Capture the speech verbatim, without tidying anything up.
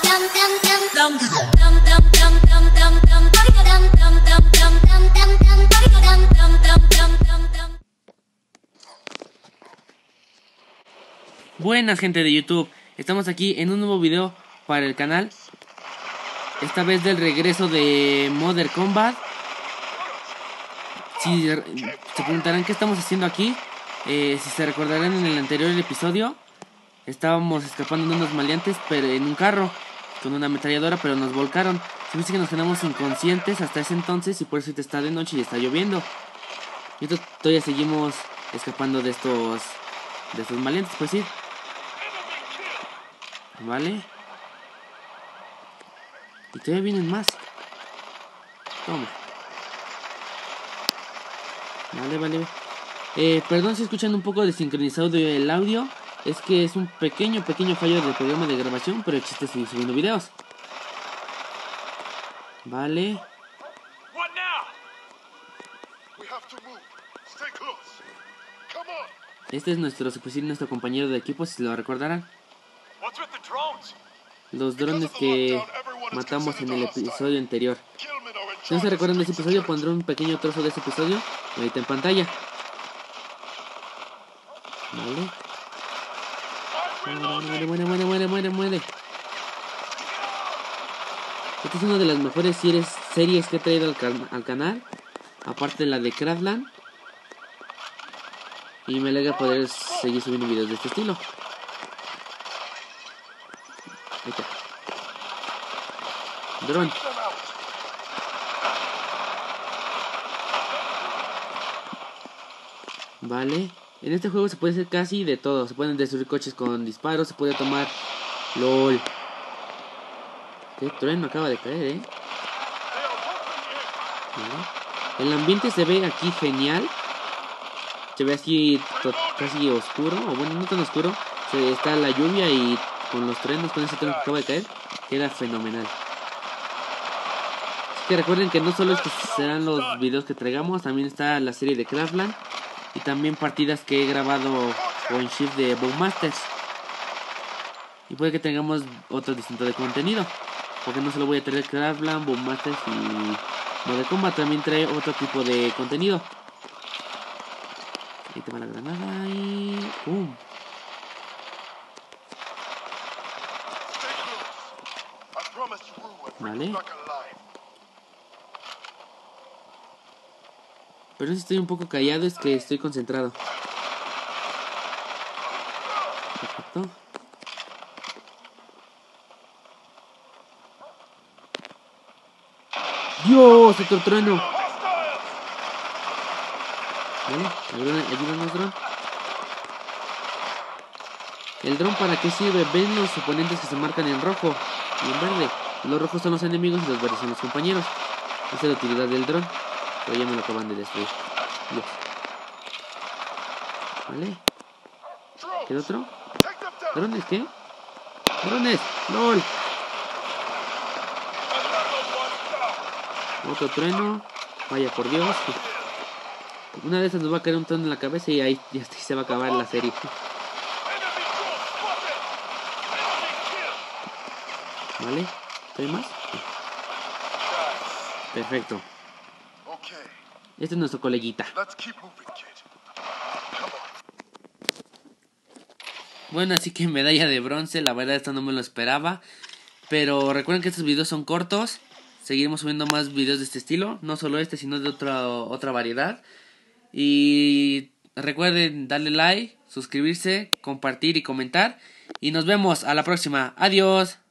Buenas gente de YouTube, estamos aquí en un nuevo video para el canal. Esta vez del regreso de Mortal Kombat. Si se preguntarán qué estamos haciendo aquí, eh, si se recordarán en el anterior episodio, estábamos escapando de unos maleantes pero en un carro con una ametralladora, pero nos volcaron. Se dice que nos quedamos inconscientes hasta ese entonces y por eso está de noche y está lloviendo. Y todavía seguimos escapando de estos de estos maleantes, pues sí. Vale. Y todavía vienen más. Toma. Vale, vale. Eh, perdón si escuchan un poco desincronizado el audio. Es que es un pequeño, pequeño fallo del programa de grabación, pero el chiste es seguir subiendo videos. Vale. Este es nuestro, se puede decir, nuestro compañero de equipo, si lo recordarán. Los drones que matamos en el episodio anterior. Si no se recuerdan de ese episodio, pondré un pequeño trozo de ese episodio ahorita en pantalla. Vale. Muere, muere, muere, muere, muere, muere. Esta es una de las mejores series, series que he traído al, can al canal. Aparte de la de Craftland. Y me alegra poder seguir subiendo videos de este estilo. Ahí está. Dron. Vale. En este juego se puede hacer casi de todo. Se pueden destruir coches con disparos. Se puede tomar... LOL. Qué trueno acaba de caer, eh. Vale. El ambiente se ve aquí genial. Se ve así casi oscuro. O bueno, no tan oscuro. Se está la lluvia y con los truenos, con ese trueno que acaba de caer. Queda fenomenal. Así que recuerden que no solo estos serán los videos que traigamos. También está la serie de Craftland. Y también partidas que he grabado con Shift de Bowmasters. Y puede que tengamos otro distinto de contenido. Porque no solo voy a traer Craftland, Bowmasters y Mortal Kombat. También trae otro tipo de contenido. Ahí te va la granada y... ¡pum! Vale. Pero si estoy un poco callado es que estoy concentrado. Perfecto. ¡Dios! ¡Otro trueno! Vale, ayúdanos, dron. ¿El dron para qué sirve? ¿Ven los oponentes que se marcan en rojo y en verde? Los rojos son los enemigos y los verdes son los compañeros. Esa es la utilidad del dron. Pero ya me lo acaban de destruir. Dios. Vale. ¿Qué otro? ¿Drones qué? ¡Drones! ¡Lol! Otro trueno. Vaya por Dios. Una de esas nos va a caer un trueno en la cabeza y ahí ya se va a acabar la serie. ¿Vale? ¿Hay más? Perfecto. Este es nuestro coleguita. Bueno, así que medalla de bronce. La verdad esto no me lo esperaba. Pero recuerden que estos videos son cortos. Seguiremos subiendo más videos de este estilo. No solo este, sino de otra, otra variedad. Y recuerden darle like, suscribirse, compartir y comentar. Y nos vemos a la próxima. Adiós.